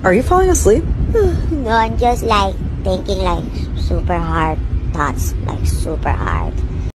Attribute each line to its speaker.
Speaker 1: Are you falling asleep?
Speaker 2: No, I'm just like thinking like super hard thoughts, like super hard.